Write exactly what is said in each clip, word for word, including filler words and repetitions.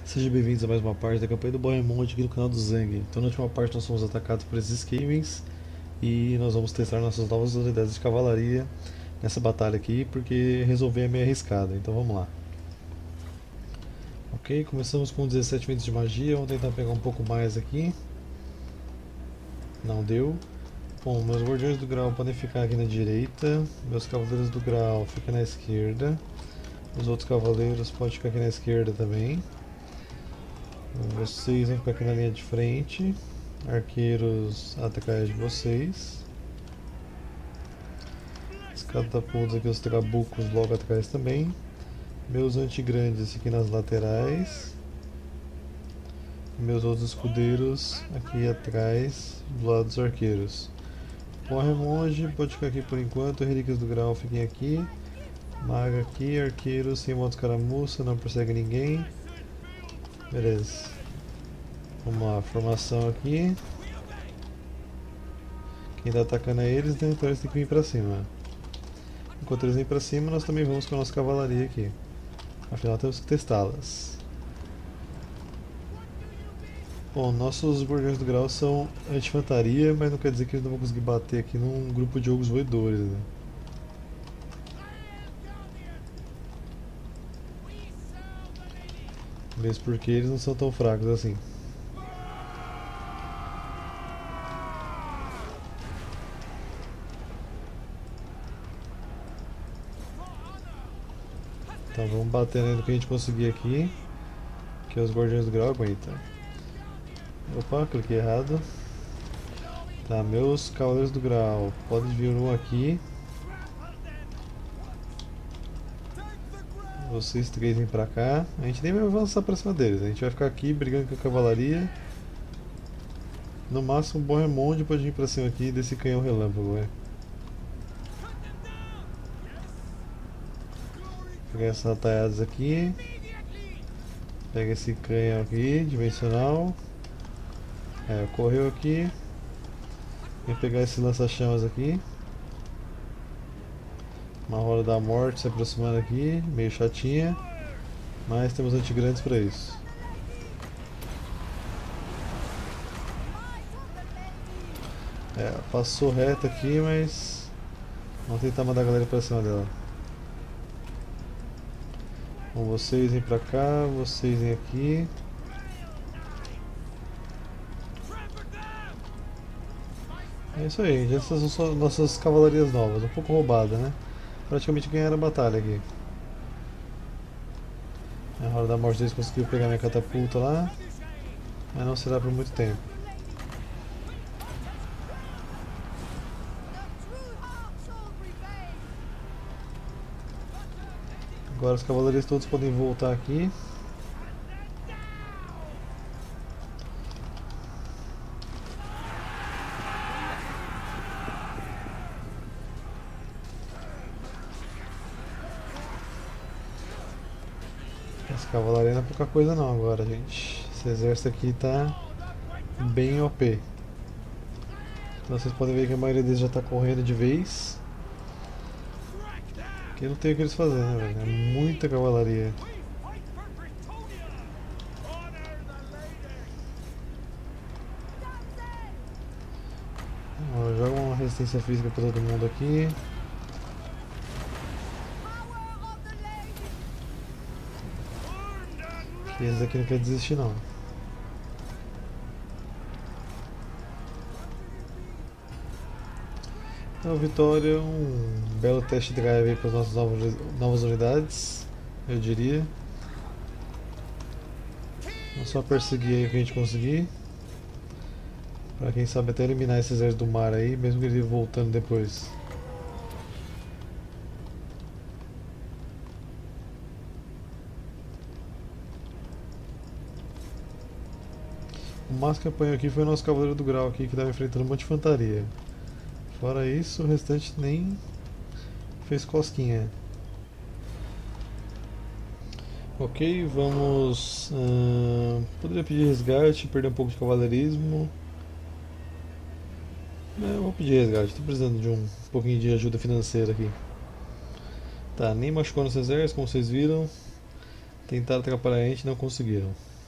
Sejam bem-vindos a mais uma parte da campanha do Bohemond aqui no canal do Zang. Então na última parte nós fomos atacados por esses Skavens e nós vamos testar nossas novas unidades de cavalaria nessa batalha aqui, porque resolver é meio arriscado, então vamos lá. Ok, começamos com dezessete ventos de magia, vamos tentar pegar um pouco mais aqui. Não deu. Bom, meus guardiões do grau podem ficar aqui na direita, meus cavaleiros do grau ficam na esquerda, os outros cavaleiros podem ficar aqui na esquerda também. Vocês vão ficar aqui na linha de frente, arqueiros atrás de vocês, os catapultos aqui, os trabucos logo atrás também, meus antigrandes aqui nas laterais, meus outros escudeiros aqui atrás do lado dos arqueiros. O Remonge pode ficar aqui por enquanto, relíquias do grau fiquem aqui, maga aqui, arqueiros sem modo escaramuça, não persegue ninguém. Beleza. Vamos lá, formação aqui. Quem tá atacando é eles, né? Então eles têm que vir pra cima. Enquanto eles vêm pra cima, nós também vamos com a nossa cavalaria aqui. Afinal, temos que testá-las. Bom, nossos guardiões do grau são anti-infantaria, mas não quer dizer que eles não vão conseguir bater aqui num grupo de ogros roedores, né? Mesmo porque eles não são tão fracos assim. Então vamos batendo no que a gente conseguir aqui, que os guardiões do grau aguentam. Opa, cliquei errado. Tá, meus cavaleiros do grau, pode vir um aqui. Vocês três vêm pra cá. A gente nem vai avançar pra cima deles, a gente vai ficar aqui brigando com a cavalaria. No máximo o Bohemond pode vir pra cima aqui desse canhão relâmpago, né? Pegar essas atalhadas aqui. Pega esse canhão aqui, dimensional. É, correu aqui. Vem pegar esse lança-chamas aqui. Uma roda da morte se aproximando aqui, meio chatinha. Mas temos antigrandes para isso. É, passou reto aqui, mas vamos tentar mandar a galera para cima dela. Bom, vocês vêm pra cá, vocês vêm aqui. É isso aí, gente. Essas são nossas cavalarias novas, um pouco roubada, né? Praticamente ganharam a batalha aqui. A Roda da Morte deles conseguiu pegar minha catapulta lá, mas não será por muito tempo. Agora os cavaleiros todos podem voltar aqui. Essa cavalaria não é pouca coisa não agora, gente. Esse exército aqui tá bem O P. Então vocês podem ver que a maioria deles já está correndo de vez. Porque não tem o que eles fazerem, né, velho? É muita cavalaria. Ó, joga uma resistência física para todo mundo aqui. E esse aqui não quer desistir não. Então, vitória, um belo test drive para as nossas novas, novas unidades, eu diria. Vamos só perseguir aí o que a gente conseguir. Para quem sabe até eliminar esse exército do mar aí, mesmo que ele voltando depois. O máximo que apanhou aqui foi o nosso cavaleiro do grau aqui, que estava enfrentando um monte de infantaria. Fora isso, o restante nem fez cosquinha. Ok, vamos... Uh, poderia pedir resgate, perder um pouco de cavaleirismo. É, eu vou pedir resgate, estou precisando de um, um pouquinho de ajuda financeira aqui. Tá, nem machucou nosso exército, como vocês viram. Tentaram atrapalhar a gente, não conseguiram.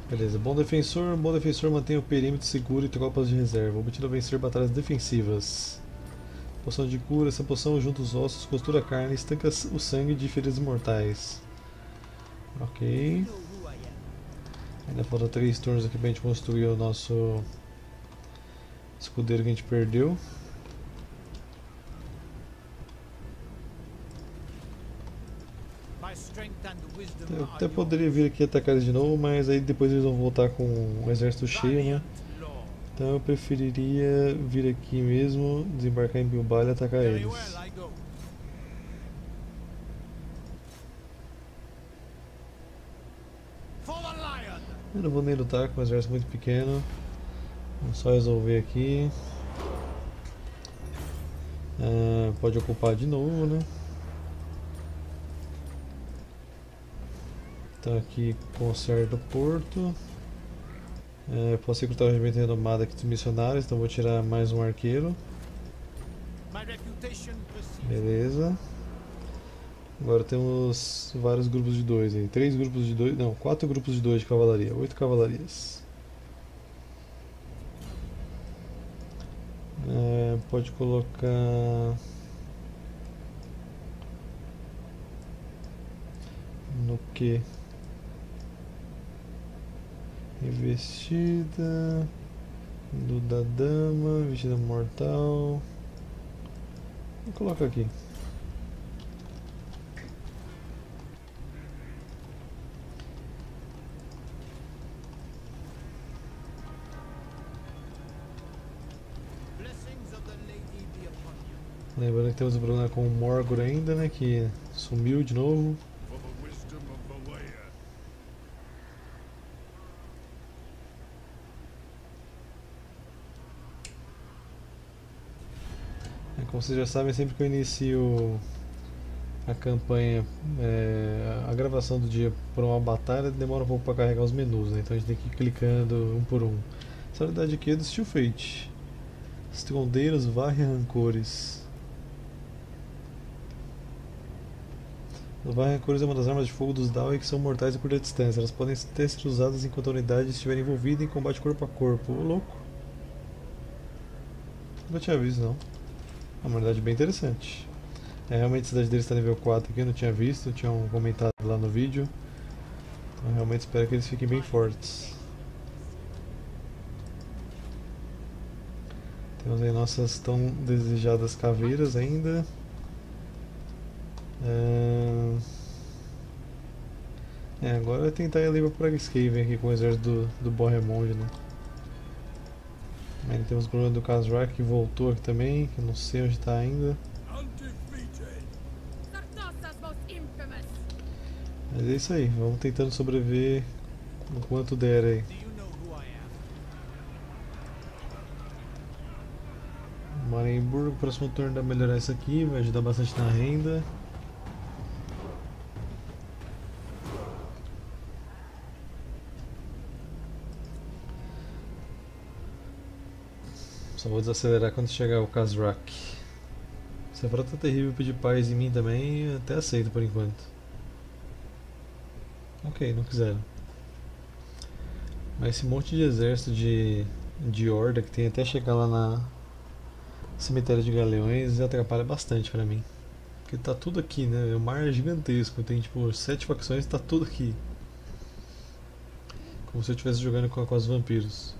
Beleza, bom defensor. Bom defensor mantém o perímetro seguro e tropas de reserva. Obtido a vencer batalhas defensivas. Poção de cura. Essa poção junta os ossos, costura a carne e estanca o sangue de feridas mortais. Ok. Ainda falta três turnos aqui pra gente construir o nosso escudeiro que a gente perdeu. Eu até poderia vir aqui atacar eles de novo, mas aí depois eles vão voltar com o exército cheio, né? Então eu preferiria vir aqui mesmo, desembarcar em Bilbao e atacar eles. Eu não vou nem lutar com um exército muito pequeno. Vamos só resolver aqui. Ah, pode ocupar de novo, né? Então aqui conserta o porto. É, posso recrutar o regimento renomado aqui dos missionários, então vou tirar mais um arqueiro. Beleza. Agora temos vários grupos de dois aí. Três grupos de dois. Não, quatro grupos de dois de cavalaria. Oito cavalarias. É, pode colocar no que? Investida do da dama, vestida mortal. Vou colocar aqui. Lembrando que temos o problema com o Morgor ainda, né? Que sumiu de novo. Como vocês já sabem, sempre que eu inicio a campanha, é, a gravação do dia por uma batalha, demora um pouco para carregar os menus, né? Então a gente tem que ir clicando um por um. Essa unidade aqui é do Steel Fate. Estrondeiros varre rancores. Os varre rancores é uma das armas de fogo dos Dawi que são mortais a curta distância. Elas podem até ser usadas enquanto a unidade estiver envolvida em combate corpo a corpo. Ô louco! Nunca tinha visto não. É uma unidade bem interessante. É, realmente a cidade deles está nível quatro aqui, eu não tinha visto, tinham comentado lá no vídeo. Então realmente espero que eles fiquem bem fortes. Temos aí nossas tão desejadas caveiras ainda. É, é agora é tentar ir ali para Pragueskaven aqui com o exército do, do Bohemond, né? Aí temos o problema do Khazrak que voltou aqui também, que eu não sei onde está ainda. Mas é isso aí, vamos tentando sobreviver o quanto der aí. Marienburg, próximo turno dá melhorar isso aqui, vai ajudar bastante na renda. Só vou desacelerar quando chegar o Khazrak. Se a frota terrível pedir paz em mim também, eu até aceito por enquanto. Ok, não quiseram. Mas esse monte de exército de, de horda que tem até chegar lá na cemitério de galeões atrapalha bastante pra mim. Porque tá tudo aqui, né? O mar é gigantesco, tem tipo sete facções, tá tudo aqui. Como se eu estivesse jogando com, com os vampiros.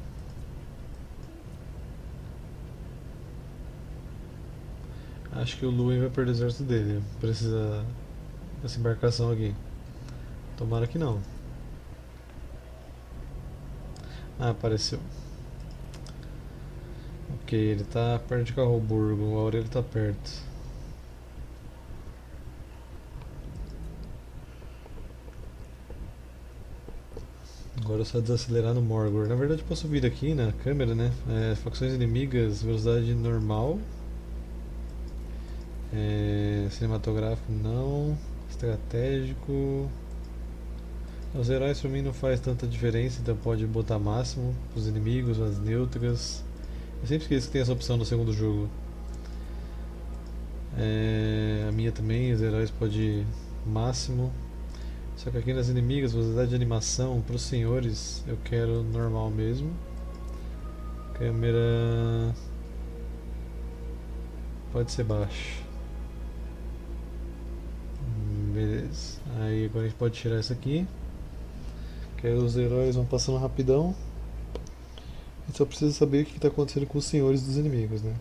Acho que o Luin vai perder o exército dele. Precisa dessa embarcação aqui. Tomara que não. Ah, apareceu. Ok, ele tá perto de Carroburgo. O Aurélio tá perto. Agora é só desacelerar no Morgor. Na verdade posso vir aqui na câmera, né? É, facções inimigas, velocidade normal. É, cinematográfico não. Estratégico. Os heróis pra mim não faz tanta diferença, então pode botar máximo. Os inimigos, as neutras. Eu sempre esqueço que tem essa opção no segundo jogo. É, a minha também, os heróis pode máximo. Só que aqui nas inimigas, velocidade de animação para os senhores eu quero normal mesmo. Câmera pode ser baixa. Beleza. Aí agora a gente pode tirar isso aqui. Que aí os heróis vão passando rapidão. A gente só precisa saber o que está acontecendo com os senhores dos inimigos, né?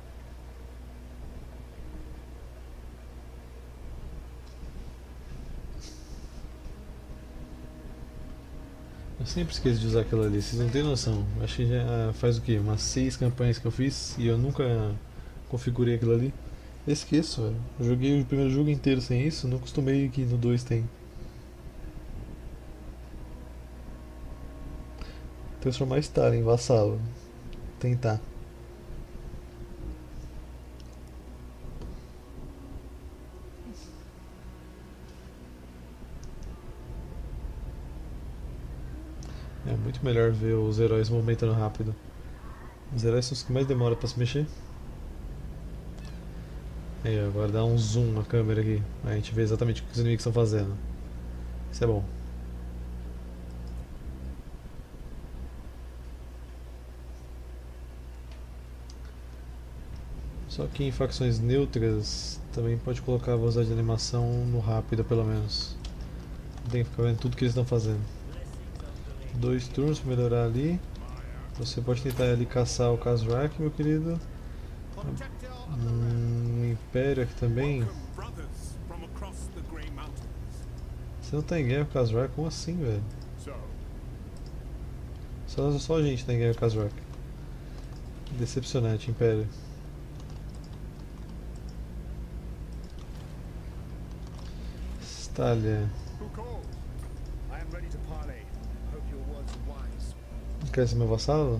Eu sempre esqueço de usar aquilo ali, vocês não têm noção. Acho que já faz o quê? Umas seis campanhas que eu fiz e eu nunca configurei aquilo ali. Eu esqueço, velho. Eu joguei o primeiro jogo inteiro sem isso, não acostumei que no dois tem. Transformar Star em vassalo. Tentar. É muito melhor ver os heróis movimentando rápido. Os heróis são os que mais demoram pra se mexer. Aí, agora dá um zoom na câmera aqui. Aí a gente vê exatamente o que os inimigos estão fazendo. Isso é bom. Só que em facções neutras também pode colocar a velocidade de animação no rápido pelo menos. Tem que ficar vendo tudo que eles estão fazendo. Dois turnos para melhorar ali. Você pode tentar ali caçar o Khazrak, meu querido. Hum, o Império aqui também. Você não tá em guerra com o Khazrak? Como assim, velho? Só, só a gente tá em guerra com o Khazrak. Decepcionante, Império. Stalha. Quer ser meu vassalo?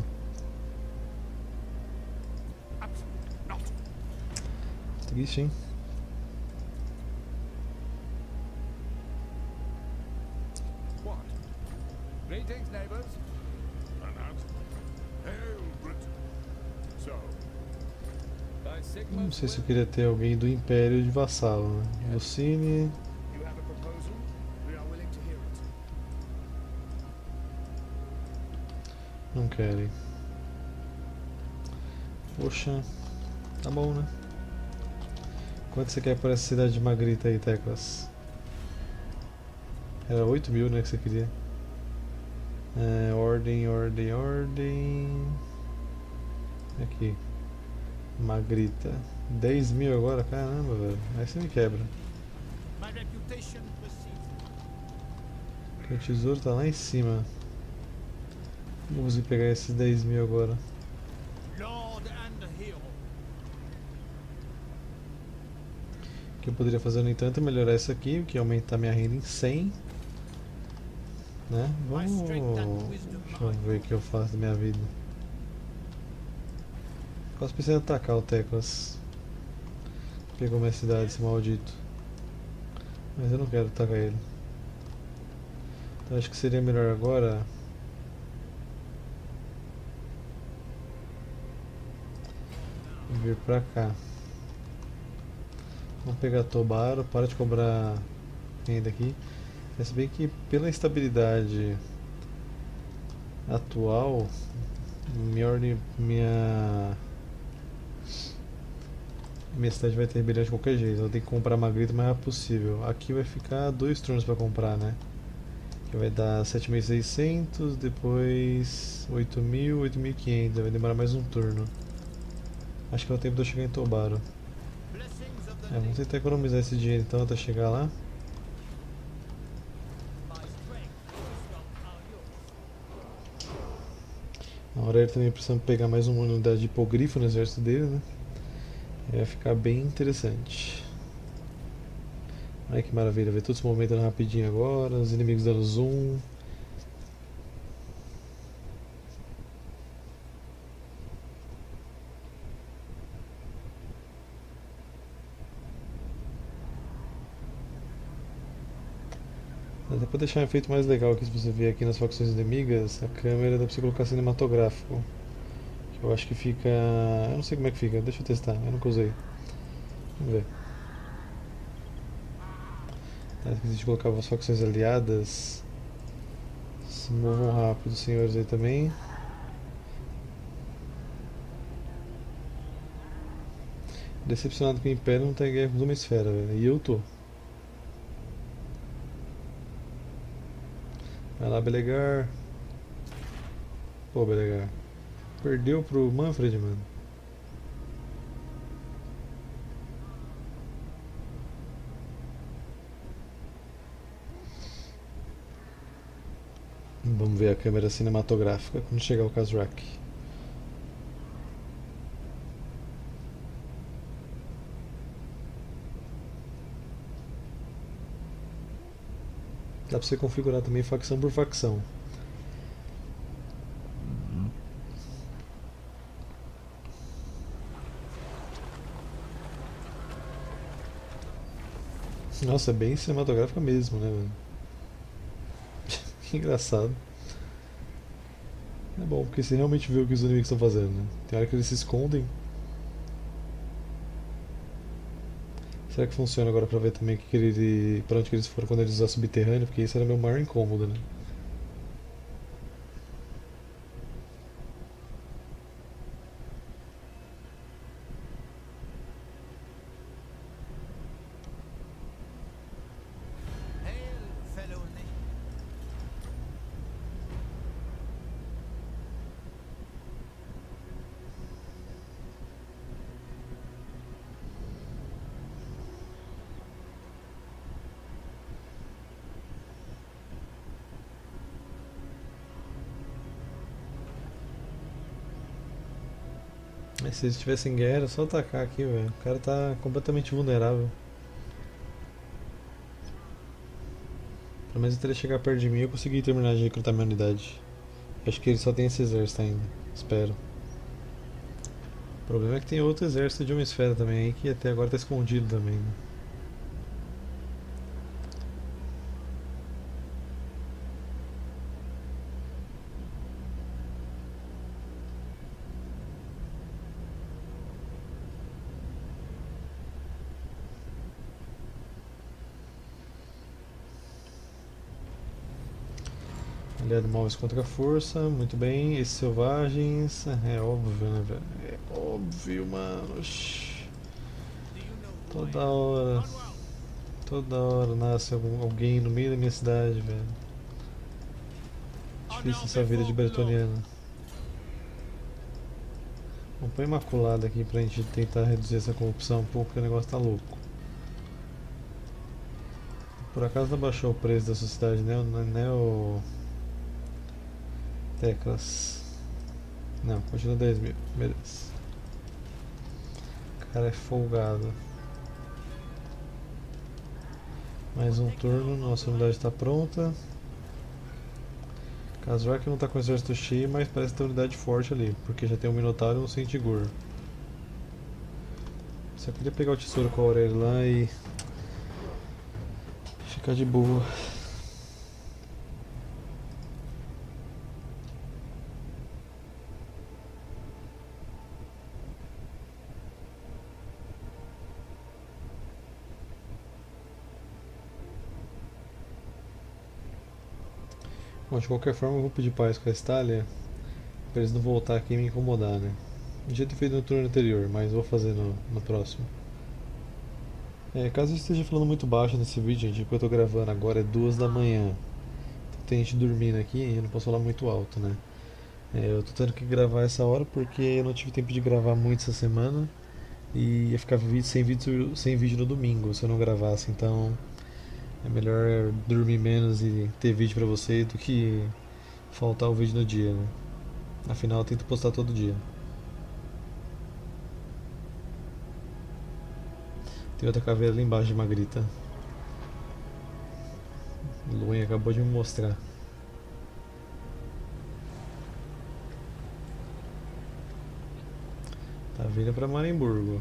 Triste, hein? Não sei se eu queria ter alguém do Império de vassalo, né? Lucine. Não querem. Poxa, tá bom, né? Quanto você quer por essa cidade de Magrita aí, Teclas? Era oito mil, né, que você queria. É, ordem, ordem, ordem. Aqui. Magrita. dez mil agora? Caramba, velho. Aí você me quebra. Porque o tesouro tá lá em cima. Vou conseguir pegar esses dez mil agora. O que eu poderia fazer, no entanto, é melhorar isso aqui, que aumentar minha renda em cem. Né? Vamos... Deixa eu ver o que eu faço da minha vida. Quase pensei em atacar o Teclas. Pegou minha cidade, esse maldito. Mas eu não quero atacar ele. Então acho que seria melhor agora... vir pra cá. Vamos pegar Tobaro, para de cobrar renda aqui. Se bem que pela instabilidade atual, minha ordem, minha minha cidade vai ter rebelião de qualquer jeito. Eu vou ter que comprar Magrita o mais rápido possível. Aqui vai ficar dois turnos para comprar, né? Que vai dar sete mil e seiscentos, depois oito mil, oito mil e quinhentos. Vai demorar mais um turno. Acho que é o tempo de eu chegar em Tobaro. É, vamos tentar economizar esse dinheiro então até chegar lá. Na hora ele também precisa pegar mais uma unidade de hipogrifo no exército dele, né? Vai ficar bem interessante. Olha que maravilha, ver todos se movimentando rapidinho agora, os inimigos dando zoom. Até para deixar um efeito mais legal aqui, se você ver aqui nas facções inimigas, a câmera dá pra você colocar cinematográfico. Que eu acho que fica... eu não sei como é que fica, deixa eu testar, eu nunca usei. Vamos ver. esqueci de colocar as facções aliadas. Se movam rápido, os senhores aí também. Decepcionado que o Império não tá em guerra com uma esfera, velho. E eu tô. Vai lá, Belegar. Pô, Belegar. Perdeu pro Manfred, mano. Vamos ver a câmera cinematográfica quando chegar o Kazrak. Dá pra você configurar também facção por facção. Nossa, é bem cinematográfica mesmo, né, mano? Que engraçado. É bom, porque você realmente vê o que os inimigos estão fazendo, né? Tem hora que eles se escondem. Será que funciona agora pra ver também que que ele, pra onde que eles foram quando eles usaram subterrâneo? Porque isso era meu maior incômodo, né? Mas se eles tivessem guerra, era só atacar aqui, velho. O cara tá completamente vulnerável. Pelo menos até ele chegar perto de mim eu consegui terminar de recrutar minha unidade. Acho que ele só tem esse exército ainda. Espero. O problema é que tem outro exército de uma esfera também aí que até agora tá escondido também, né? Aliado móveis contra a força, muito bem. Esses selvagens, é óbvio, né, velho? É óbvio, mano. Shhh. Toda hora, toda hora nasce algum, alguém no meio da minha cidade, velho. Difícil essa vida de bretoniano. Vamos pôr imaculada aqui pra gente tentar reduzir essa corrupção um pouco, porque o negócio tá louco. Por acaso não baixou o preço da sociedade, né? Neo Teclas. Não, continua dez mil. Beleza. O cara é folgado. Mais um turno, nossa unidade está pronta. Kazrak não está com o exército cheio, mas parece ter unidade forte ali, porque já tem um Minotauro e um Centigur. Só queria pegar o tesouro com a Aurélio lá e ficar de boa. Bom, de qualquer forma eu vou pedir paz com a Estália para eles não voltar aqui e me incomodar, né? Podia ter feito no turno anterior, mas vou fazer no, no próximo. É, caso eu esteja falando muito baixo nesse vídeo, gente, o que eu tô gravando agora é duas da manhã. Então tem gente dormindo aqui e eu não posso falar muito alto, né? É, eu tô tendo que gravar essa hora porque eu não tive tempo de gravar muito essa semana e ia ficar vídeo, sem, vídeo, sem vídeo no domingo se eu não gravasse, então é melhor dormir menos e ter vídeo pra vocês do que faltar o vídeo no dia, né? Afinal eu tento postar todo dia. Tem outra caveira ali embaixo de Magrita. O Luan acabou de me mostrar. Tá vindo pra Marenburgo.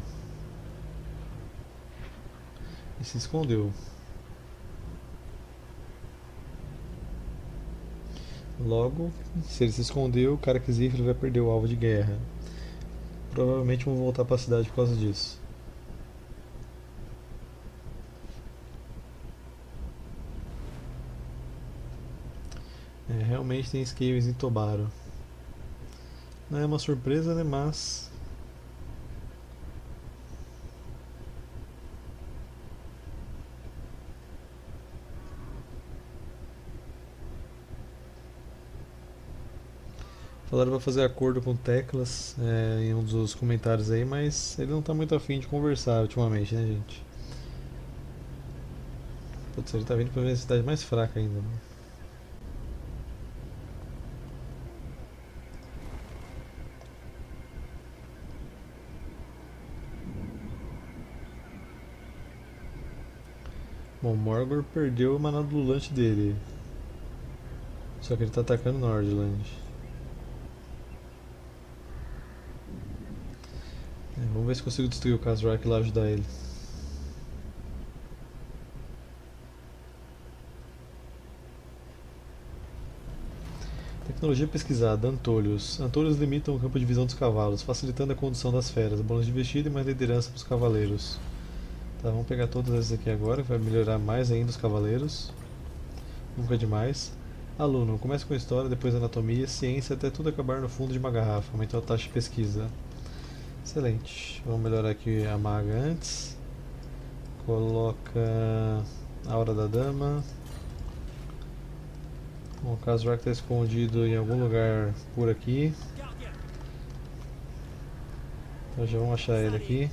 E se escondeu. Logo, se ele se escondeu, o cara que ele vai perder o alvo de guerra. Provavelmente vão voltar pra cidade por causa disso. É, realmente tem Skavens em Tobaro. Não é uma surpresa, né? Mas falaram pra fazer acordo com Teclas é, em um dos comentários aí, mas ele não tá muito afim de conversar ultimamente, né, gente? Putz, ele tá vindo pra uma cidade mais fraca ainda, né? Bom, Morgor perdeu o manado lulante dele. Só que ele tá atacando Nordland. É, vamos ver se consigo destruir o Kazrak e lá ajudar ele. Tecnologia pesquisada, Antolhos. Antolhos limitam o campo de visão dos cavalos, facilitando a condução das feras. Bônus de vestido e mais liderança para os cavaleiros. Tá, vamos pegar todas essas aqui agora, que vai melhorar mais ainda os cavaleiros. Nunca é demais. Aluno, comece com história, depois anatomia, ciência, até tudo acabar no fundo de uma garrafa. Aumentou a taxa de pesquisa. Excelente. Vamos melhorar aqui a maga antes. Coloca a Aura da Dama. Bom, o Kazrak está escondido em algum lugar por aqui. Então já vamos achar ele aqui.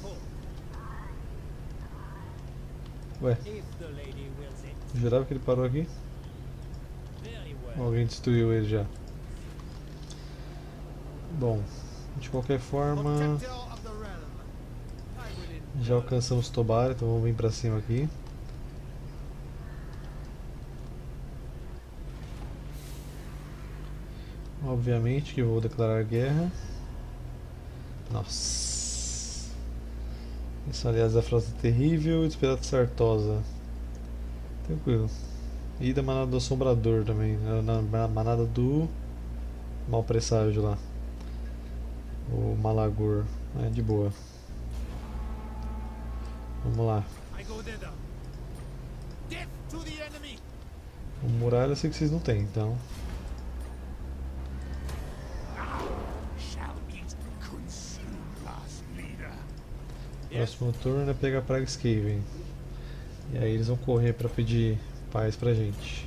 Ué, eu jurava que ele parou aqui. Alguém destruiu ele já. Bom, de qualquer forma, já alcançamos Tobaro, então vamos vir pra cima aqui. Obviamente que vou declarar guerra. Nossa. Isso, aliás, da frota terrível e dos piratas Sartosa. Tranquilo. E da manada do Assombrador também. Na manada do Mal Presságio lá. O Malagor. É de boa. Vamos lá. O muralha eu sei que vocês não têm, então. Próximo turno é pegar Praga Skaven. E aí eles vão correr pra pedir paz pra gente.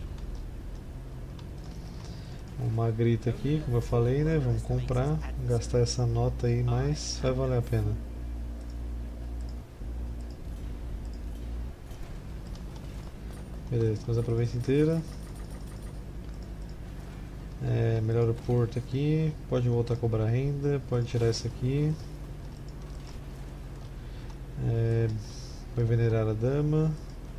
Uma grita aqui, como eu falei, né? Vamos comprar, gastar essa nota aí, mas vai valer a pena. Beleza, temos a província inteira. É, melhora o porto aqui, pode voltar a cobrar renda, pode tirar isso aqui. É, vai venerar a dama.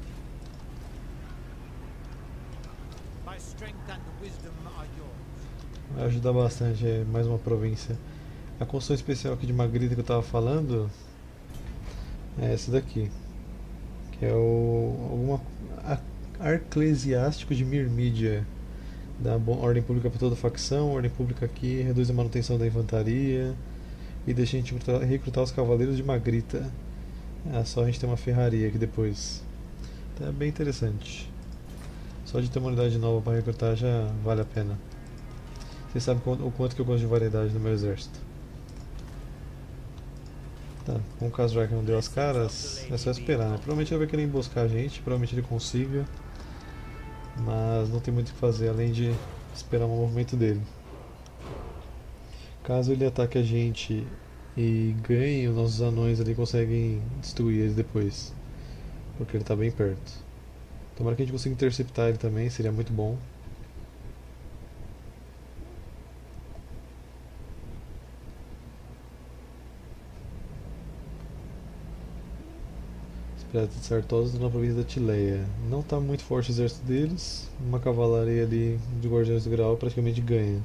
Vai ajudar bastante, é mais uma província. A construção especial aqui de Magrita que eu estava falando é essa daqui, que é o alguma Arclesiástico de Mirmídia. Dá ordem pública para toda a facção, ordem pública aqui, reduz a manutenção da infantaria e deixa a gente recrutar, recrutar os cavaleiros de Magrita. É só a gente ter uma ferraria aqui depois. Então é bem interessante. Só de ter uma unidade nova para recrutar já vale a pena. Vocês sabem o quanto que eu gosto de variedade no meu exército. Tá, como o Kazrak não deu as caras, é só esperar, né? Provavelmente ele vai querer emboscar a gente, provavelmente ele consiga. Mas não tem muito o que fazer além de esperar o movimento dele. Caso ele ataque a gente e ganhe, os nossos anões ali conseguem destruir eles depois. Porque ele está bem perto. Tomara que a gente consiga interceptar ele também, seria muito bom. Piratas Sartosos na província da Tileia. Não está muito forte o exército deles. Uma cavalaria ali de Guardiões do Graal praticamente ganha.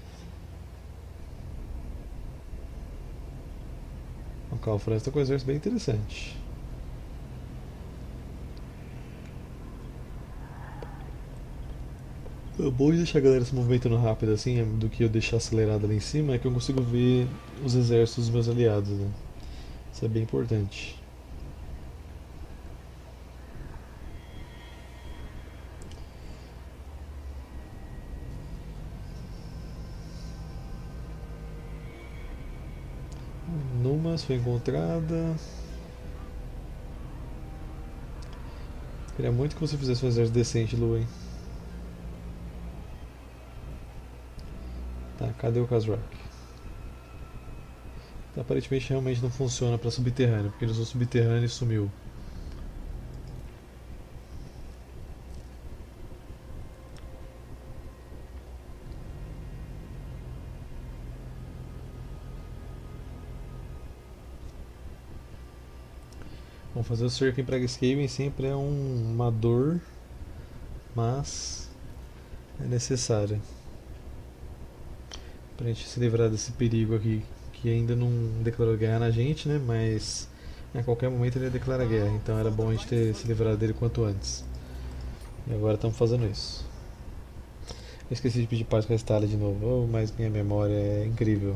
O Calfrance está com um exército bem interessante. O bom de deixar a galera se movimentando rápido assim, do que eu deixar acelerado ali em cima, é que eu consigo ver os exércitos dos meus aliados, né? Isso é bem importante. armas foi encontrada. Queria muito que você fizesse um exército decente, Lu, hein? Tá, cadê o Khazrak? Aparentemente realmente não funciona para subterrâneo, porque ele usou subterrâneo e sumiu. Bom, fazer o cerco em Prague-Skaven sempre é um, uma dor, mas é necessário pra gente se livrar desse perigo aqui, que ainda não declarou guerra na gente, né? Mas a qualquer momento ele declara guerra, então era bom a gente ter se livrado dele quanto antes. E agora estamos fazendo isso. Eu esqueci de pedir paz com a Stala de novo, oh, mas minha memória é incrível.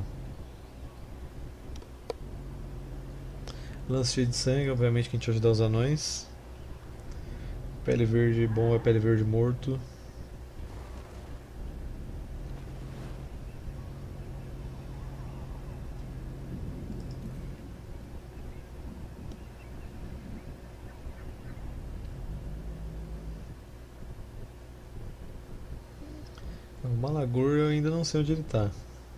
Lance cheio de sangue, obviamente que a gente vai ajudar os anões. Pele verde bom é pele verde morto. O Malagor eu ainda não sei onde ele está.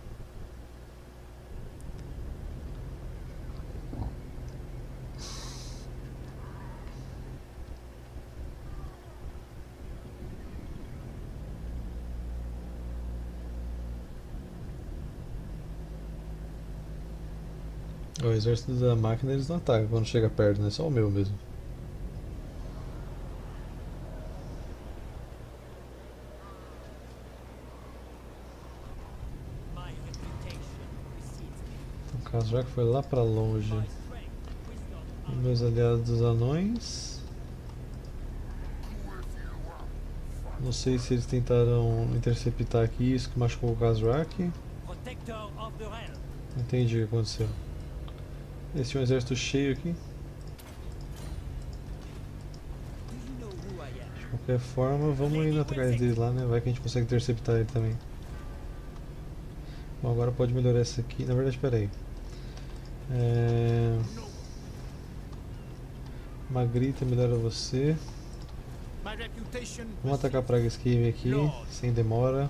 O exército da máquina eles não atacam quando chega perto, né? Só o meu mesmo. Então o Khazrak foi lá pra longe. E meus aliados dos anões. Não sei se eles tentaram interceptar aqui isso que machucou o Khazrak. Não entendi o que aconteceu. Esse é um exército cheio aqui. De qualquer forma, vamos indo atrás dele lá, né? Vai que a gente consegue interceptar ele também. Bom, agora pode melhorar essa aqui. Na verdade, espera aí. É... Magrita melhora você. Vamos atacar a Prague-Skaven aqui, sem demora.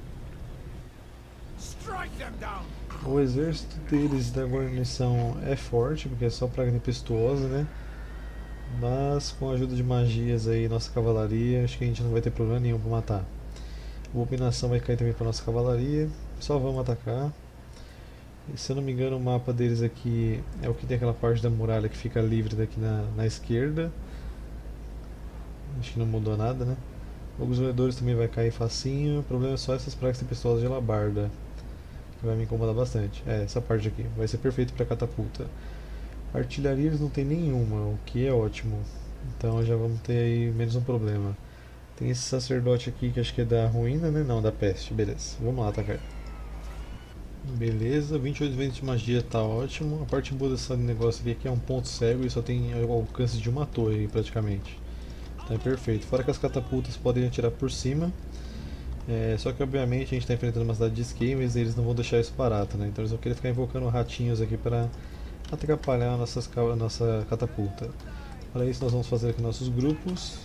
O exército deles da guarnição é forte, porque é só praga tempestuosa, né? Mas com a ajuda de magias aí, nossa cavalaria, acho que a gente não vai ter problema nenhum para matar. A abominação vai cair também para nossa cavalaria, só vamos atacar. E, se eu não me engano, o mapa deles aqui é o que tem aquela parte da muralha que fica livre daqui na, na esquerda. Acho que não mudou nada, né? Os roedores também vai cair facinho, o problema é só essas pragas tempestuosas de alabarda, que vai me incomodar bastante. É, essa parte aqui, vai ser perfeito para catapulta. Artilharia eles não tem nenhuma, o que é ótimo. Então já vamos ter aí menos um problema. Tem esse sacerdote aqui que acho que é da ruína, né? Não, da peste, beleza. Vamos lá atacar. Beleza, vinte e oito ventos de magia tá ótimo. A parte boa desse negócio aqui é que é um ponto cego e só tem o alcance de uma torre praticamente. Então é perfeito. Fora que as catapultas podem atirar por cima. É, só que obviamente a gente está enfrentando uma cidade de Skavens e eles não vão deixar isso barato, né? Então eles vão querer ficar invocando ratinhos aqui para atrapalhar nossas, a nossa catapulta. Para isso nós vamos fazer aqui nossos grupos.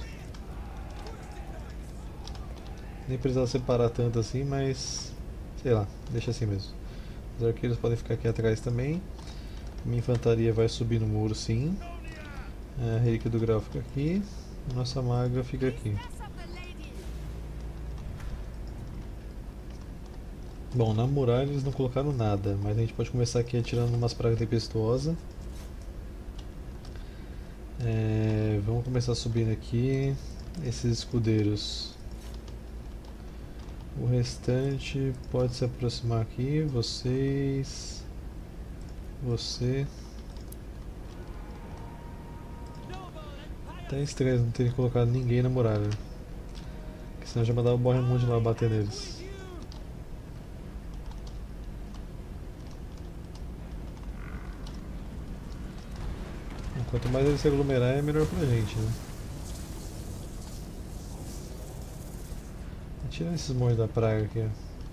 Nem precisava separar tanto assim, mas sei lá, deixa assim mesmo. Os arqueiros podem ficar aqui atrás também. Minha infantaria vai subir no muro, sim. A relíquia do grau fica aqui. Nossa maga fica aqui. Bom, na muralha eles não colocaram nada, mas a gente pode começar aqui atirando umas pragas tempestuosas. É, vamos começar subindo aqui esses escudeiros. O restante pode se aproximar aqui, vocês, você. Até estranho não terem colocado ninguém na muralha, porque senão já mandava o Borremund lá bater neles. Quanto mais eles se aglomerar é melhor pra gente, né? Tira esses monstros da praga aqui, ó.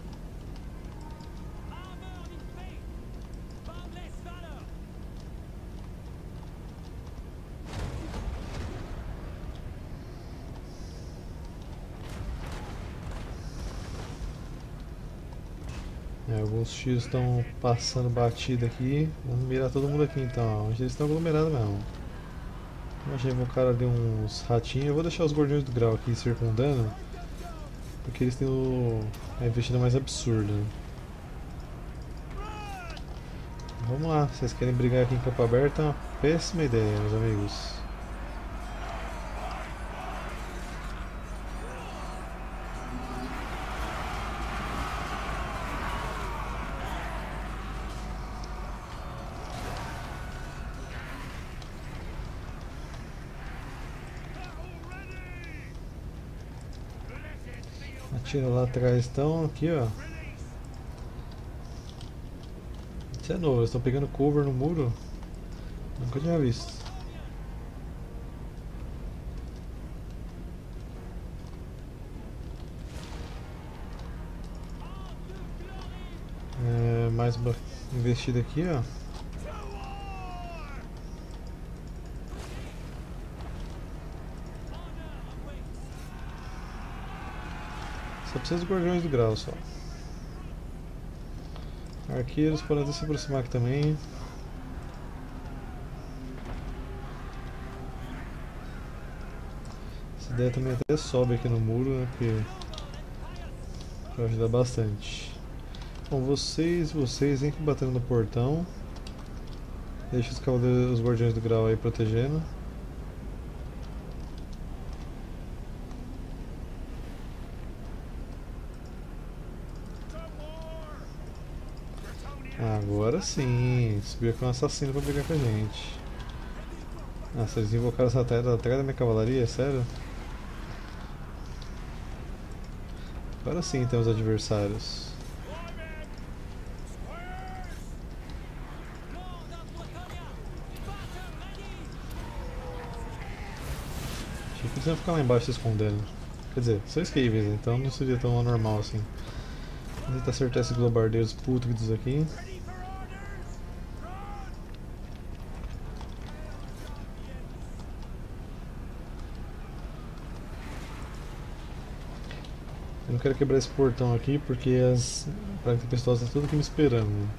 É, alguns tios estão passando batida aqui. Vamos mirar todo mundo aqui então. Onde eles estão aglomerados mesmo. Eu já invocaram ali uns ratinhos. Eu vou deixar os gordinhos do grau aqui circundando. Porque eles têm o... a investida mais absurda. Vamos lá, vocês querem brigar aqui em campo aberto? É uma péssima ideia, meus amigos. Atira lá atrás, então, aqui ó. Isso é novo, eles estão pegando cover no muro. Nunca tinha visto. É, mais uma investida aqui, ó. Só precisa dos guardiões do grau só. Arqueiros podem até se aproximar aqui também. Essa ideia também até sobe aqui no muro, né? Porque vai ajudar bastante. Bom, vocês, vocês vêm aqui batendo no portão. Deixa os cavaleiros, os guardiões do grau aí protegendo. Agora sim, subiu aqui um assassino pra brigar com a gente. Nossa, eles invocaram essa terra atrás da minha cavalaria, é sério? Agora sim temos adversários. Achei que eles iam ficar lá embaixo se escondendo. Quer dizer, são escavíveis, então não seria tão anormal assim. Vou tentar acertar esses globardeiros pútridos aqui. Eu não quero quebrar esse portão aqui porque as pragas tempestosas estão tudo aqui me esperando.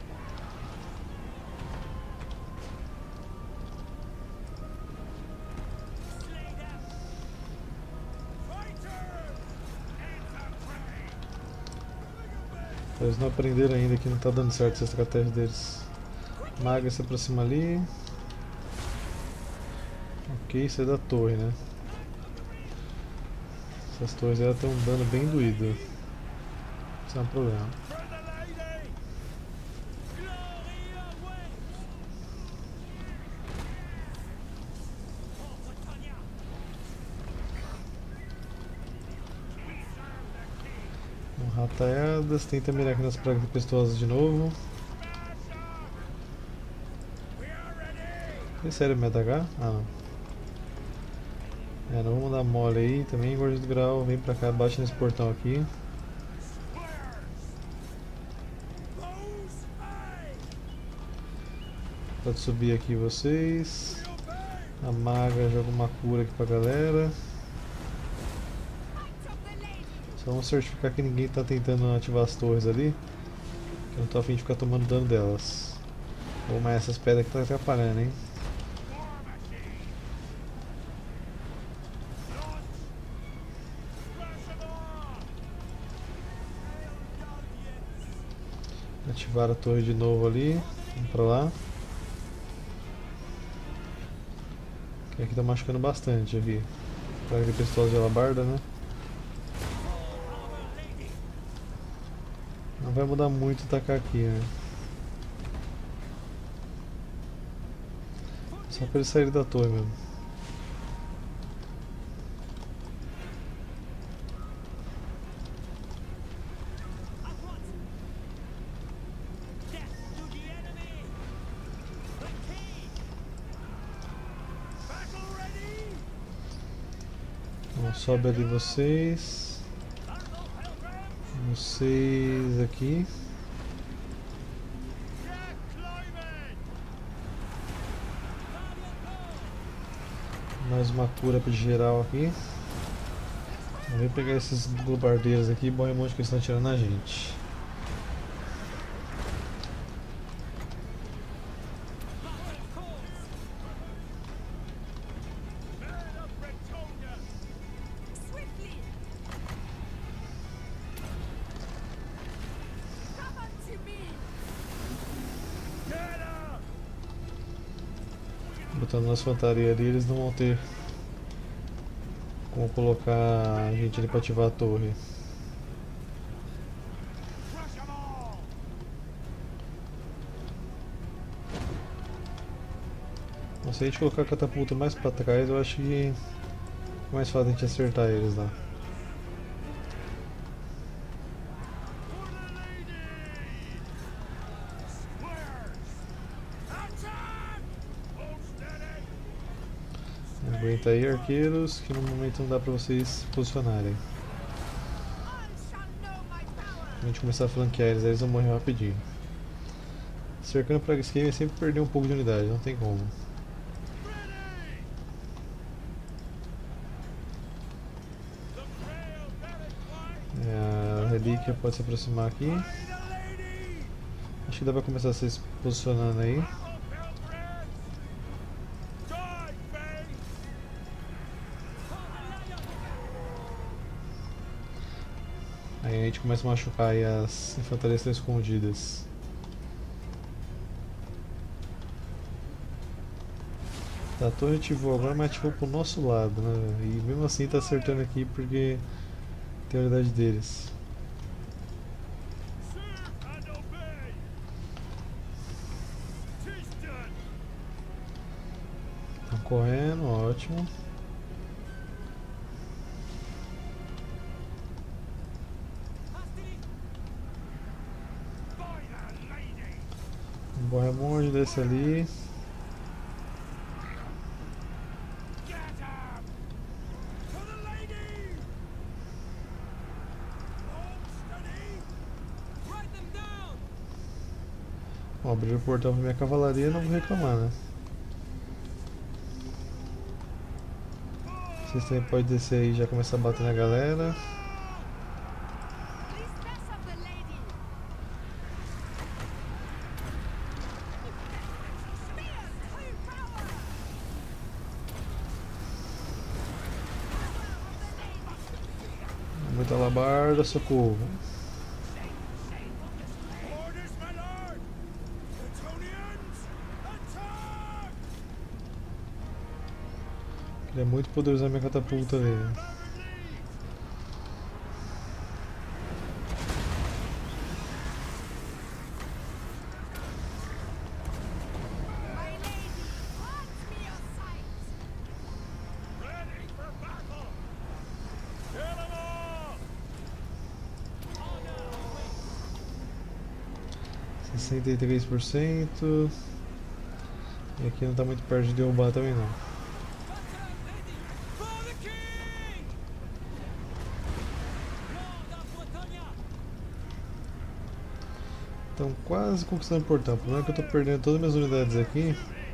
Eles não aprenderam ainda que não está dando certo essa estratégia deles. Maga se aproxima ali. Ok, isso é da torre, né? Essas torres elas têm um dano bem doído. Isso é um problema. Rataedas, tenta mirar aqui nas pragas tempestuosas de novo. É sério, meta H? Ah não. É, não vamos dar mole aí também, guarda do grau, vem pra cá, bate nesse portão aqui. Pode subir aqui vocês. A maga joga uma cura aqui pra galera. Só vamos certificar que ninguém tá tentando ativar as torres ali. Que eu não tô a fim de ficar tomando dano delas. Ou mais essas pedras que tá atrapalhando, hein. Ativar a torre de novo ali. Vamos pra lá. Que aqui tá machucando bastante aqui. Praga de pistola de alabarda, né? Não vai mudar muito atacar aqui, né? Só pra eles saírem da torre mesmo. Então, sobe ali vocês. Vocês aqui. Mais uma cura para geral aqui. Vamos pegar esses globardeiros aqui, bom remonte que eles estão tirando a gente. juntando nossa infantaria ali, eles não vão ter como colocar a gente ali pra ativar a torre. Então, se a gente colocar a catapulta mais pra trás, eu acho que é mais fácil a gente acertar eles lá. Aguenta aí, arqueiros, que no momento não dá pra vocês se posicionarem. Se a gente começar a flanquear eles, eles vão morrer rapidinho. Cercando Praga Escape é sempre perder um pouco de unidade, não tem como. É, a relíquia pode se aproximar aqui. Acho que dá pra começar a se posicionando aí. Aí a gente começa a machucar aí as infantarias que estão escondidas. Tá, a torre ativou agora, mas ativou pro nosso lado, né? E mesmo assim tá acertando aqui porque tem a unidade deles. Estão correndo, ótimo. O Bohemonde desce ali. Bom, abrir o portão pra minha cavalaria, não vou reclamar, né? Vocês também podem descer aí e já começar a bater na galera. Muita alabarda, socorro. Queria muito poder usar minha catapulta ali. sessenta e três por cento. E aqui não está muito perto de derrubar também não. Estão quase conquistando o portão. O problema é que eu estou perdendo todas as minhas unidades aqui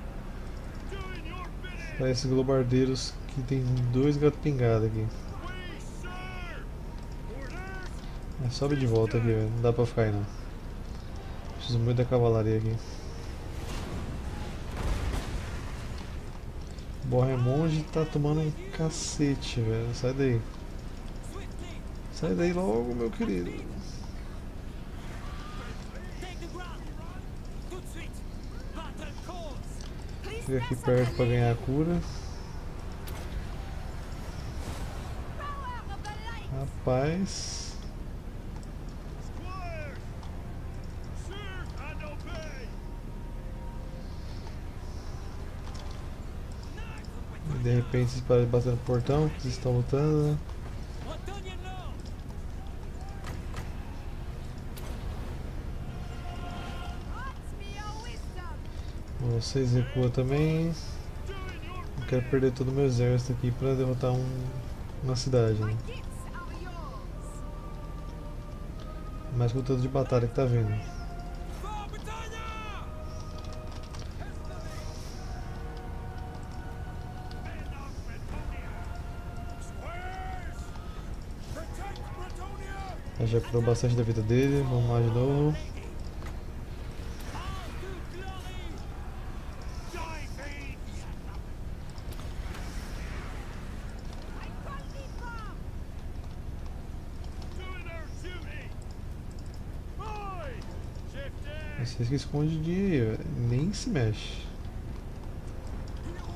para esses globardeiros que tem dois gato pingado aqui. É, sobe de volta aqui, velho. Não dá pra ficar aí não. Preciso muito da cavalaria aqui. O Bohemonde tá tomando um cacete, velho. Sai daí. Sai daí logo, meu querido. Fica aqui perto pra ganhar a cura. Rapaz. De repente vocês param de bater no portão, que vocês estão lutando, né? Vocês recuam também. Não quero perder todo o meu exército aqui para derrotar um, uma cidade, né? Mais que o tanto de batalha que tá vindo. Já curou bastante da vida dele, vamos lá de novo. Vocês que escondem de nem se mexe.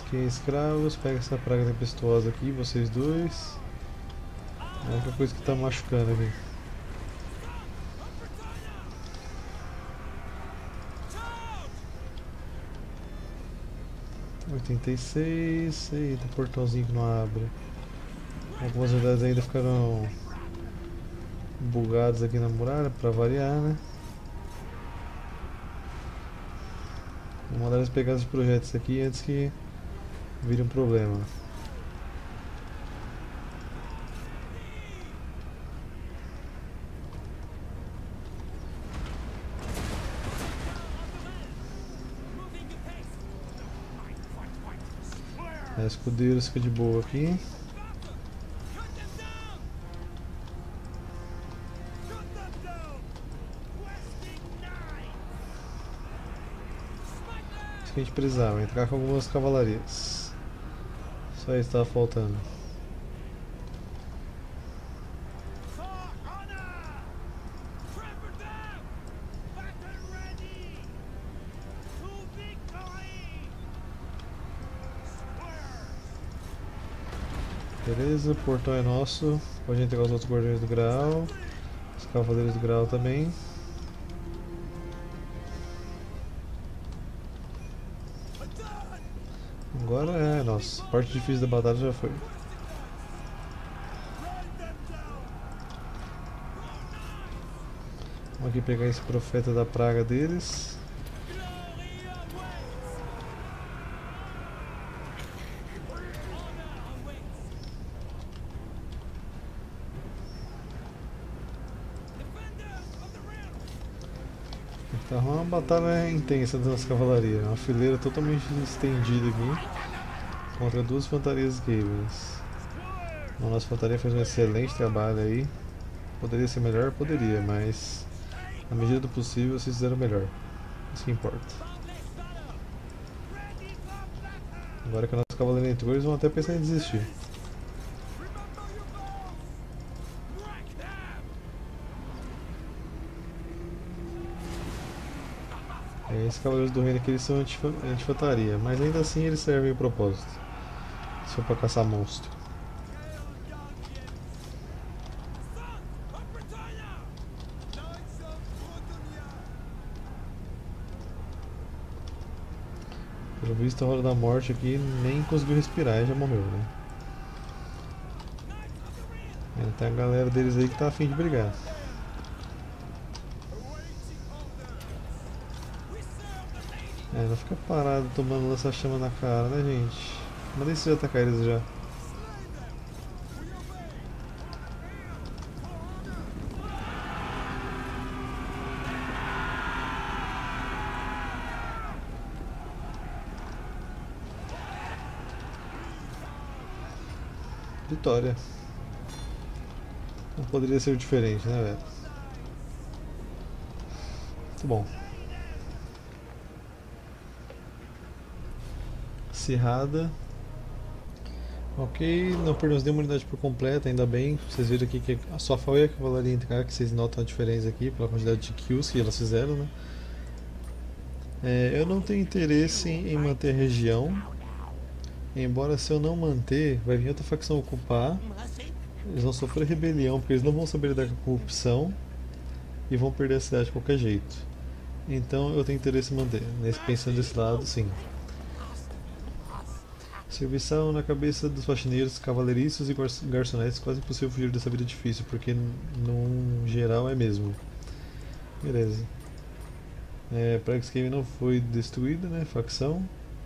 Quem é escravos, pega essa praga tempestuosa aqui, vocês dois. É a única coisa que tá machucando aqui. oitenta e seis. Eita, portãozinho que não abre. Algumas unidades ainda ficaram bugadas aqui na muralha, pra variar, né? Vou mandar eles pegar os projetos aqui antes que vire um problema. A escudeiros fica de boa aqui. Isso que a gente precisava, entrar com algumas cavalarias. Só isso estava faltando. Beleza, o portão é nosso. Pode entregar os outros guardiões do Graal. Os cavaleiros do Graal também. Agora é, nossa, a parte difícil da batalha já foi. Vamos aqui pegar esse profeta da praga deles. Tá uma batalha intensa das cavalarias, uma fileira totalmente estendida aqui contra duas fantasias gables. A nossa fantasia fez um excelente trabalho aí. Poderia ser melhor? Poderia, mas na medida do possível vocês fizeram melhor. Isso que importa. Agora que a nossa cavalaria entrou, eles vão até pensar em desistir. É, esses cavaleiros do reino aqui eles são anti-infantaria, mas ainda assim eles servem o propósito. Se for pra caçar monstro. Pelo visto a Hora da Morte aqui nem conseguiu respirar e já morreu, né? Ainda tem a galera deles aí que tá afim de brigar. É, não fica parado tomando lança-chama na cara, né, gente? Manda esses atacar eles já. Vitória. Não poderia ser diferente, né, velho? Muito bom. Acirrada. Ok, não perdemos nenhuma unidade por completo, ainda bem. Vocês viram aqui que só foi a cavalaria entrar, que vocês notam a diferença aqui pela quantidade de kills que elas fizeram, né? É, eu não tenho interesse em manter a região, embora se eu não manter, vai vir outra facção ocupar. Eles vão sofrer rebelião, porque eles não vão saber lidar com a corrupção e vão perder a cidade de qualquer jeito. Então eu tenho interesse em manter, nesse, pensando desse lado, sim. Serviçal na cabeça dos faxineiros, cavaleiristas e garçonetes, quase impossível fugir dessa vida difícil, porque no geral é mesmo. Beleza. É, Prague Game não foi destruída, né? Facção.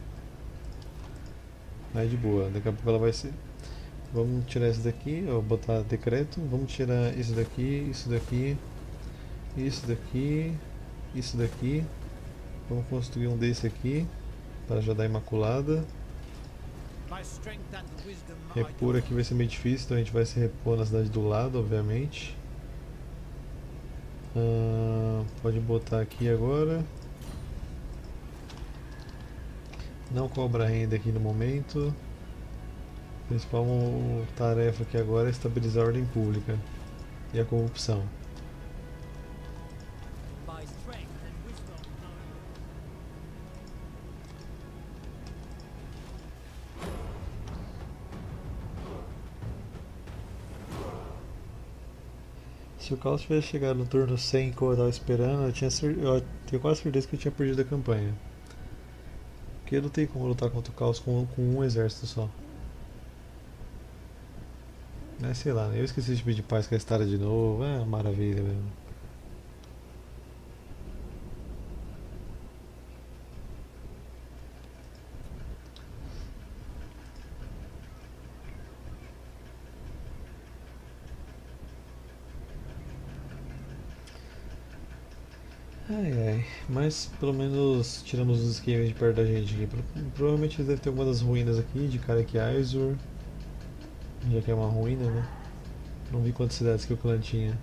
Aí de boa, daqui a pouco ela vai ser. Vamos tirar esse daqui, ó, botar decreto. Vamos tirar isso daqui, isso daqui, isso daqui, isso daqui. Vamos construir um desse aqui, para já dar imaculada. Repor aqui vai ser meio difícil, então a gente vai se repor na cidade do lado, obviamente. Uh, pode botar aqui agora. Não cobra renda aqui no momento. A principal tarefa aqui agora é estabilizar a ordem pública e a corrupção. Se o Caos tivesse chegado no turno cem como eu tava esperando, eu, tinha cer- eu tenho quase certeza que eu tinha perdido a campanha. Porque não tem como lutar contra o Caos com, com um exército só. Mas sei lá, eu esqueci de pedir paz com a história de novo, é uma maravilha mesmo. Ai ai, mas pelo menos tiramos os esquemas de perto da gente aqui. Pro- Provavelmente eles devem ter alguma das ruínas aqui, de Karek Aizur, já que é uma ruína, né? Não vi quantas cidades que o clã tinha.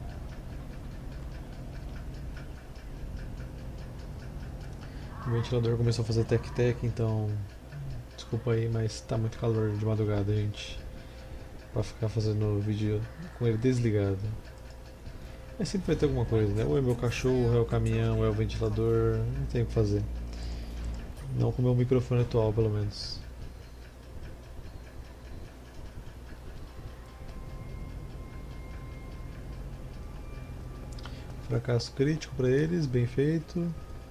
O ventilador começou a fazer tec-tec, então desculpa aí, mas tá muito calor de madrugada, gente. Pra ficar fazendo vídeo com ele desligado. Mas sempre vai ter alguma coisa, né? Ou é meu cachorro, ou é o caminhão, ou é o ventilador, não tem o que fazer. Não com o meu microfone atual, pelo menos. Fracasso crítico pra eles, bem feito.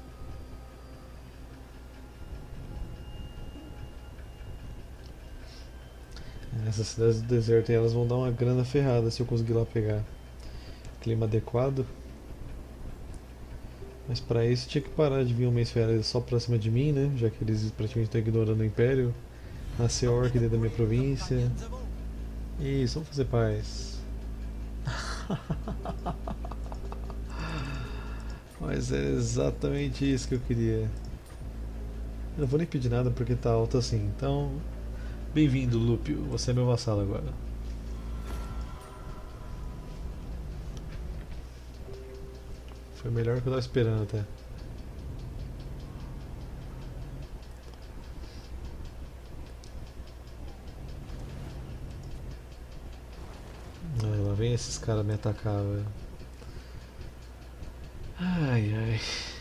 Essas cidades do deserto aí, elas vão dar uma grana ferrada se eu conseguir lá pegar. Clima adequado. Mas pra isso tinha que parar de vir uma esfera só pra cima de mim, né? Já que eles praticamente estão ignorando o Império. Nascer orc dentro da minha província. Isso, vamos fazer paz. Mas é exatamente isso que eu queria. Eu não vou nem pedir nada porque tá alto assim. Então, bem-vindo, Lúpio. Você é meu vassalo agora. Foi melhor que eu tava esperando até. Ah, lá vem esses caras me atacar, velho. Ai ai.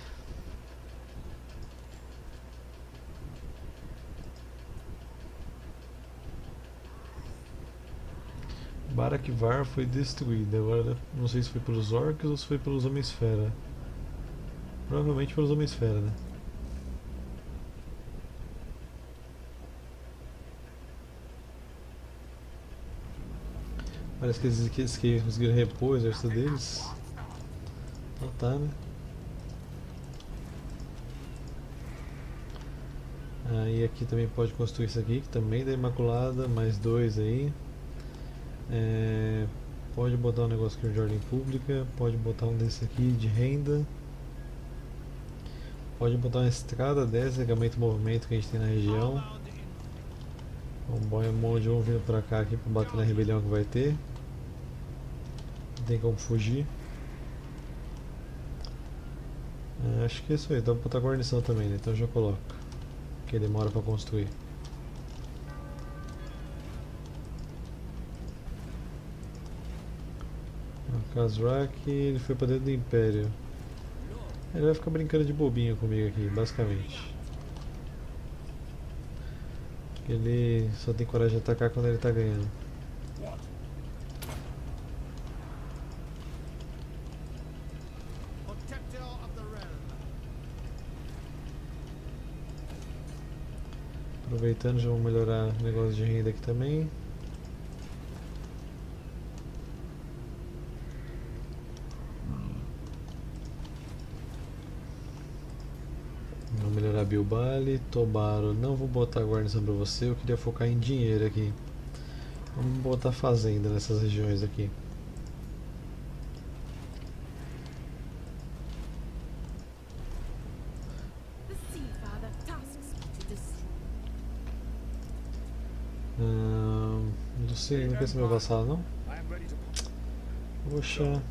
Barakvar foi destruída. Agora não sei se foi pelos orcs ou se foi pelos Homem-Esfera. Provavelmente pelos Homem-Esfera, né? Parece que eles, que eles conseguiram repor o exército deles. Então tá, né? Aí aqui também pode construir isso aqui, que também da Imaculada, mais dois aí. É, pode botar um negócio aqui de ordem pública, pode botar um desse aqui de renda. Pode botar uma estrada dessa, regamento movimento que a gente tem na região. Um bom monte vão vindo pra cá aqui pra bater na rebelião que vai ter. Não tem como fugir. É, acho que é isso aí, dá pra botar guarnição também, né? Então eu já coloco. Porque demora pra construir. O Kazrak, ele foi pra dentro do Império. Ele vai ficar brincando de bobinho comigo aqui, basicamente. Ele só tem coragem de atacar quando ele tá ganhando. Aproveitando, já vamos melhorar o negócio de renda aqui também. Vamos melhorar Bilbali, Tobaro. Não vou botar guarnição pra você, eu queria focar em dinheiro aqui. Vamos botar fazenda nessas regiões aqui. Hum, não sei, não quer ser meu vassalo não? Poxa.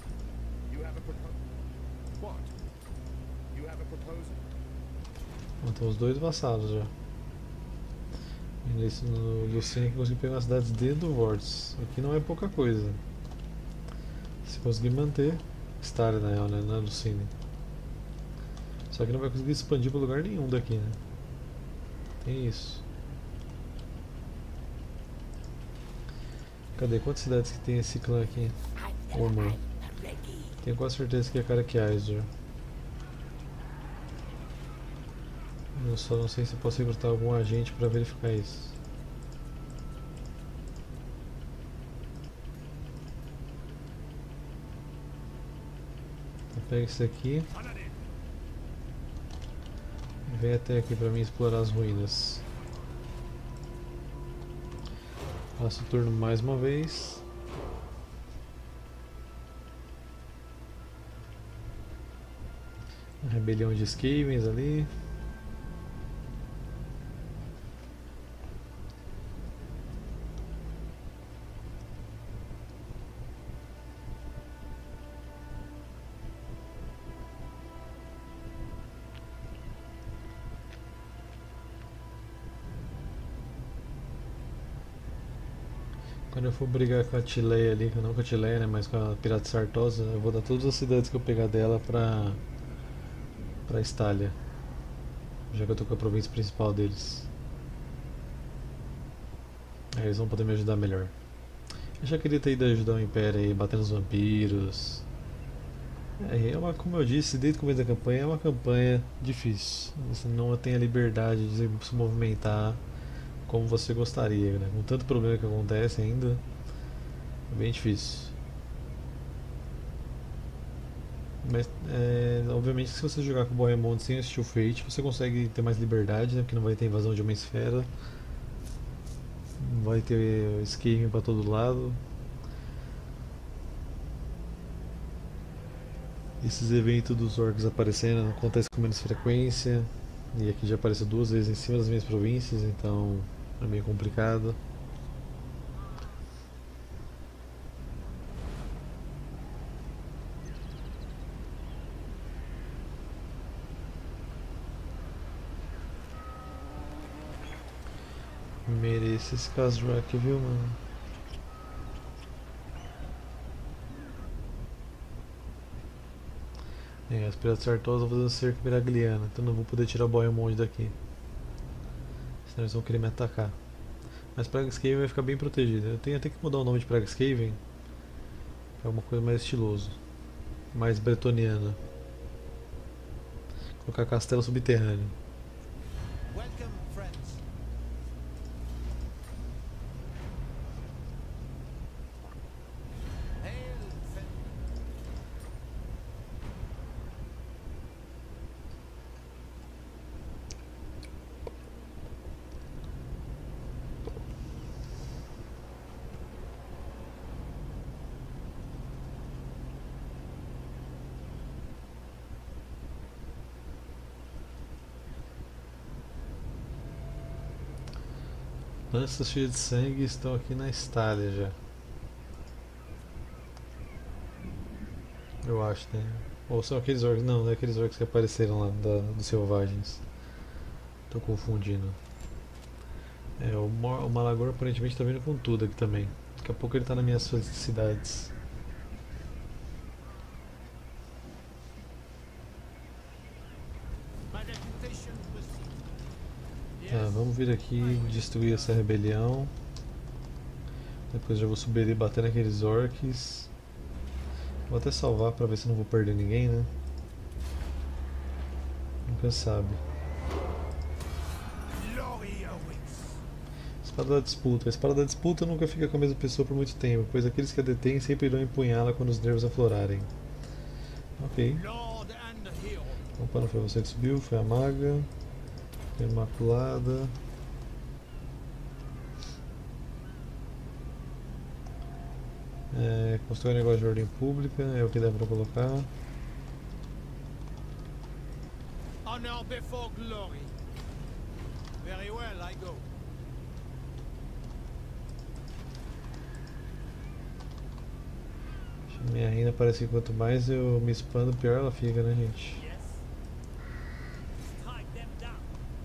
Então os dois vassalos já. E nesse no Lucene que consegui pegar as cidades dentro do Vórtice. Aqui não é pouca coisa. Se conseguir manter. Stalin na real, né? Na Lucene. Só que não vai conseguir expandir para lugar nenhum daqui, né? Tem isso. Cadê? Quantas cidades que tem esse clã aqui? Uma. Tenho quase certeza que é Caraquiaiser. Eu só não sei se posso recrutar algum agente para verificar isso. Então pega isso aqui e vem até aqui para mim explorar as ruínas. Passo o turno mais uma vez. A rebelião de Skavens ali. Quando eu for brigar com a Tileia ali, não com a Tileia, né, mas com a Pirata Sartosa, eu vou dar todas as cidades que eu pegar dela pra, pra Estália. Já que eu tô com a província principal deles. Aí eles vão poder me ajudar melhor. Eu já queria ter ido ajudar o Império aí, batendo os vampiros. É, é uma, como eu disse, desde o começo da campanha, é uma campanha difícil. Você não tem a liberdade de se movimentar como você gostaria, né? Com tanto problema que acontece ainda, é bem difícil. Mas, é, obviamente, se você jogar com o Bohemond sem o Steel Fate, você consegue ter mais liberdade, né? Porque não vai ter invasão de uma esfera. Não vai ter Skaven pra todo lado. Esses eventos dos orcs aparecendo acontecem com menos frequência. E aqui já apareceu duas vezes em cima das minhas províncias, então é meio complicado. Merece esse Khazra aqui, viu, mano? É, as Piratas Sartosas vão fazer um cerco miragliano, então não vou poder tirar o Bohemond daqui. Senão eles vão querer me atacar. Mas Praga Skaven vai ficar bem protegido. Eu tenho até que mudar o nome de Praga Skaven pra alguma coisa mais estiloso, mais bretoniana. Colocar Castelo Subterrâneo. Welcome, friends. Hail, Fen- Lanças cheias de sangue estão aqui na Estália já. Eu acho, né? Ou são aqueles orcs? Não, não é aqueles orcs que apareceram lá da, dos selvagens. Tô confundindo. É, o, Mor- o Malagor aparentemente tá vindo com tudo aqui também. Daqui a pouco ele tá nas minhas cidades. My reputation was seized. Tá, Yes. vamos vir aqui e destruir essa rebelião. Depois já vou subir ali e bater naqueles orcs. Vou até salvar pra ver se não vou perder ninguém, né? Nunca sabe. Glory awaits. Espada da disputa. A espada da disputa nunca fica com a mesma pessoa por muito tempo, pois aqueles que a detêm sempre irão empunhá-la quando os nervos aflorarem. Ok. Lord and hero. Opa, não foi você que subiu, foi a maga. Foi a Imaculada. É, construir um negócio de ordem pública, é o que dá pra colocar. Honor before glory. Very well, I go. Minha reina parece que quanto mais eu me expando, pior ela fica, né, gente? Yes. Strike them down.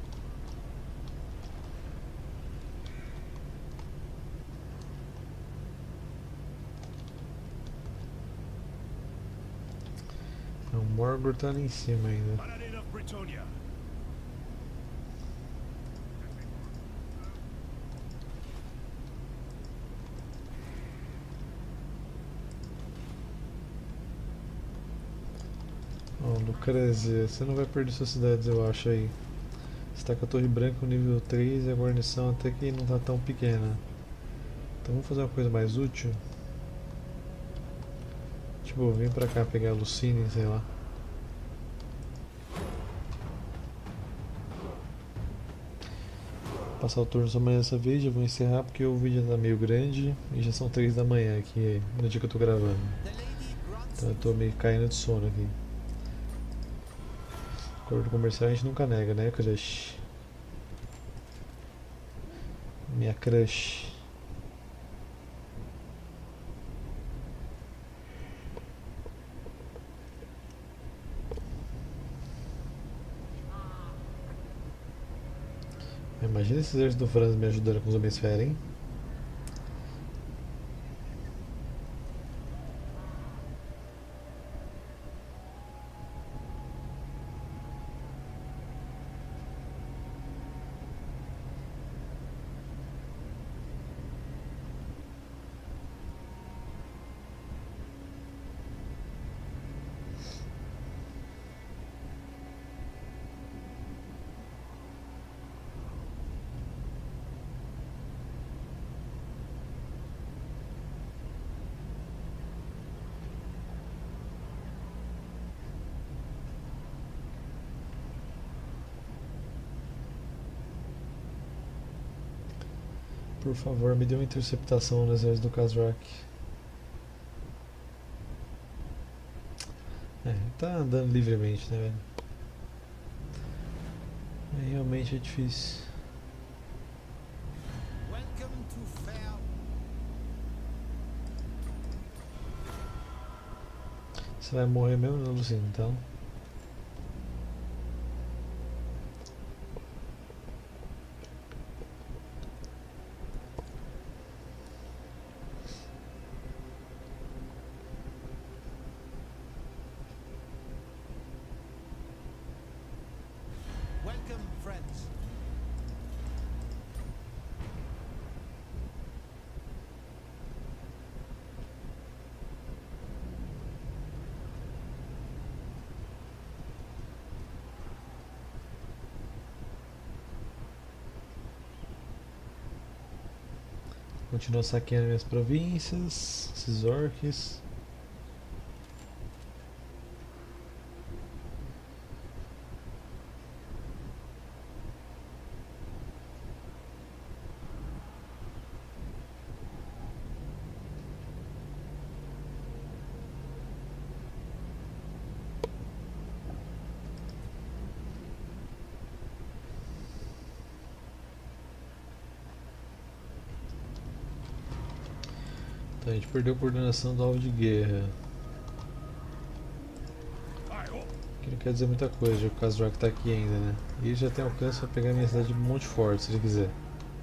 O Morgor tá ali em cima ainda. Paladin of Britonia. Lucrezia, você não vai perder suas cidades, eu acho aí. Você tá com a Torre Branca nível três e a guarnição até que não tá tão pequena. Então vamos fazer uma coisa mais útil. Tipo, vem pra cá pegar a Lucine, sei lá. Passar o turno só amanhã dessa vez, já vou encerrar porque o vídeo já tá meio grande e já são três da manhã aqui no dia que eu tô gravando. Então eu tô meio caindo de sono aqui. Acordo comercial a gente nunca nega, né, crush? Minha crush. Imagina esse exército do Franz me ajudando com os homens fera, hein? Por favor, me dê uma interceptação no exército do Khazrak. É, tá andando livremente, né, velho? É, realmente é difícil. Welcome to fair. Você vai morrer mesmo, não, Luciano? Então. Welcome, friends. Continua saqueando minhas províncias, esses orcs. Então a gente perdeu a coordenação do alvo de guerra. Que não quer dizer muita coisa, já que o Khazrak tá aqui ainda, né? E ele já tem alcance para pegar a minha cidade de Montfort, se ele quiser.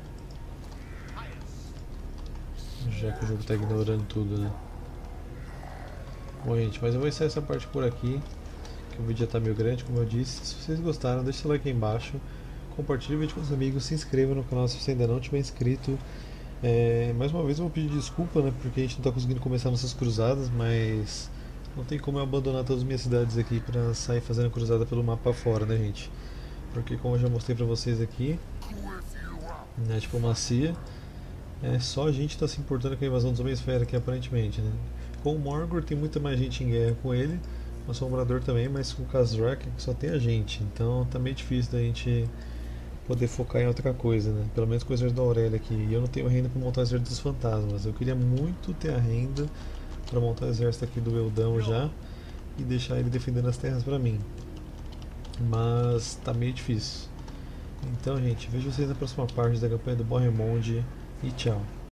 Já que o jogo tá ignorando tudo, né? Bom, gente, mas eu vou encerrar essa parte por aqui, que o vídeo já tá meio grande, como eu disse. Se vocês gostaram, deixa o like aí embaixo, compartilhe o vídeo com os amigos, se inscreva no canal se você ainda não tiver inscrito. É, mais uma vez eu vou pedir desculpa, né, porque a gente não está conseguindo começar nossas cruzadas, mas não tem como eu abandonar todas as minhas cidades aqui para sair fazendo cruzada pelo mapa fora, né, gente? Porque como eu já mostrei para vocês aqui, na diplomacia, é só a gente está se importando com a invasão dos Homens-Fera aqui aparentemente, né? Com o Morgor tem muita mais gente em guerra com ele, o Assombrador também, mas com o Khazrak só tem a gente, então tá meio difícil da gente poder focar em outra coisa, né? Pelo menos com o exército da Aurélia aqui. E eu não tenho renda para montar o exército dos fantasmas. Eu queria muito ter a renda para montar o exército aqui do Eldão já e deixar ele defendendo as terras para mim. Mas tá meio difícil. Então, gente, vejo vocês na próxima parte da campanha do Bohemond e tchau.